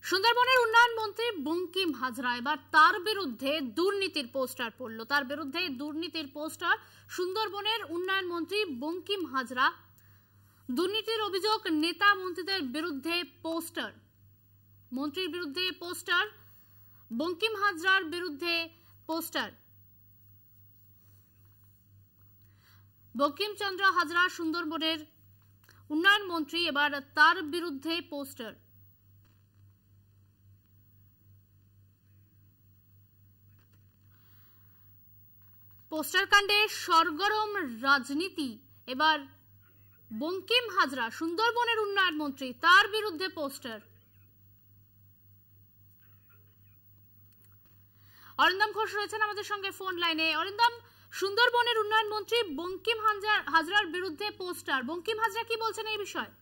সুন্দরবনের উন্নয়ন মন্ত্রী বঙ্কিম হাজরা এবার তার বিরুদ্ধে দুর্নীতির পোস্টার পড়ল। তার বিরুদ্ধে দুর্নীতির পোস্টার। সুন্দরবনের উন্নয়ন মন্ত্রী বঙ্কিম হাজরা দুর্নীতির অভিযোগ, নেতা মন্ত্রীদের বিরুদ্ধে পোস্টার। মন্ত্রীর বিরুদ্ধে পোস্টার, বঙ্কিম হাজরার বিরুদ্ধে পোস্টার। বঙ্কিমচন্দ্র হাজরা সুন্দরবনের উন্নয়ন মন্ত্রী, এবার তার বিরুদ্ধে পোস্টার। পোস্টার কাণ্ডে সরগরম রাজনীতি। এবার বঙ্কিম হাজরা সুন্দরবনের উন্নয়ন মন্ত্রী, তার বিরুদ্ধে পোস্টার। অরিন্দম ঘোষ রয়েছেন আমাদের সঙ্গে ফোন লাইনে। অরিন্দম, সুন্দরবনের উন্নয়ন মন্ত্রী বঙ্কিম হাজরার বিরুদ্ধে পোস্টার, বঙ্কিম হাজরা কি বলছেন এই বিষয়ে?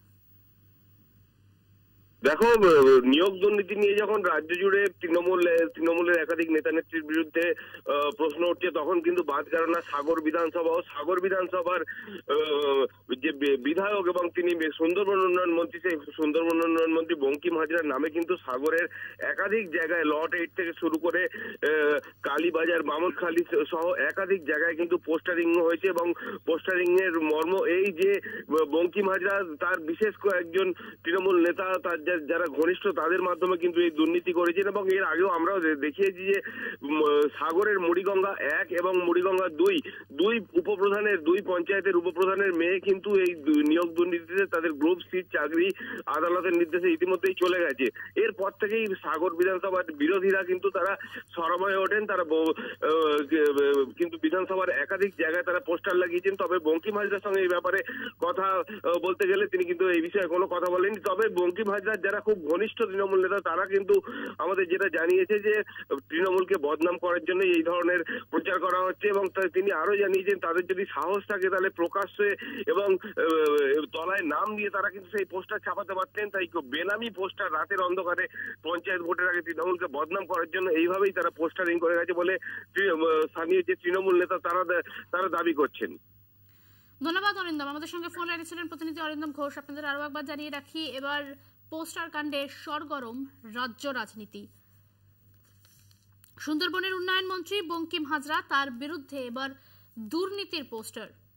দেখো, নিয়োগ দুর্নীতি নিয়ে যখন রাজ্য জুড়ে তৃণমূলের একাধিক নেতা নেত্রীর বিরুদ্ধে প্রশ্ন উঠছে, তখন কিন্তু বাদ গেল না সাগর বিধানসভার যে বিধায়ক এবং তিনি সুন্দরবন উন্নয়ন মন্ত্রী, সেই সুন্দরবন উন্নয়ন মন্ত্রী বঙ্কিম হাজরার নামে কিন্তু সাগরের একাধিক জায়গায় লট 8 থেকে শুরু করে কালীবাজার, বামনখালী সহ একাধিক জায়গায় কিন্তু পোস্টারিং হয়েছে। এবং পোস্টারিং এর মর্ম এই যে বঙ্কিম হাজরা তার বিশেষ কয়েকজন তৃণমূল নেতা, তার যারা ঘনিষ্ঠ, তাদের মাধ্যমে কিন্তু এই দুর্নীতি করেছেন। এবং এর আগেও আমরাও দেখিয়েছি যে সাগরের মুড়িগঙ্গা 1 এবং মুড়িগঙ্গা 2 উপপ্রধানের, 2 পঞ্চায়েতের উপপ্রধানের মেয়ে কিন্তু এই নিয়োগ দুর্নীতিতে তাদের গ্রুপ সি চাকরি আদালতের নির্দেশে ইতিমধ্যেই চলে গেছে। এরপর থেকেই সাগর বিধানসভার বিরোধীরা কিন্তু তারা সরব হয়ে ওঠেন। তারা কিন্তু বিধানসভার একাধিক জায়গায় তারা পোস্টার লাগিয়েছেন। তবে বঙ্কিম হাজরার সঙ্গে এই ব্যাপারে কথা বলতে গেলে তিনি কিন্তু এই বিষয়ে কোনো কথা বলেননি। তবে বঙ্কিম হাজরা যারা খুব ঘনিষ্ঠ তৃণমূল নেতা, তারা কিন্তু আমাদের যেটা জানিয়েছে যে তৃণমূলকে বদনাম করার জন্য এই ধরনের প্রচার করা হচ্ছে। এবং তিনি আরো জানিয়েছেন তাদের যদি সাহস থাকে তাহলে প্রকাশ্যে এবং তলায় নাম দিয়ে তারা কিন্তু সেই পোস্টার ছাপাতে পারতেন। তাই বেনামি পোস্টার রাতের অন্ধকারে পঞ্চায়েত ভোটের আগে তৃণমূলকে বদনাম করার জন্য এইভাবেই তারা পোস্টারিং করে গেছে বলে স্থানীয় যে তৃণমূল নেতা তারা দাবি করছেন। ধন্যবাদ অরিন্দম। আমাদের সঙ্গে ফোন লাইনে ছিলেন প্রতিনিধি অরিন্দম ঘোষ। আপনাদের আরো একবার জানিয়ে রাখি, এবার পোস্টার কাণ্ডে সরগরম রাজ্য রাজনীতি। সুন্দরবনের উন্নয়ন মন্ত্রী বঙ্কিম হাজরা, তার বিরুদ্ধে এবার দুর্নীতির পোস্টার।